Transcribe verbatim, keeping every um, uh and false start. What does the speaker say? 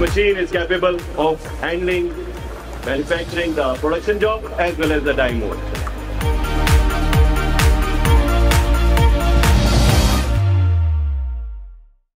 machine is capable of handling, manufacturing the production job as well as the die mode.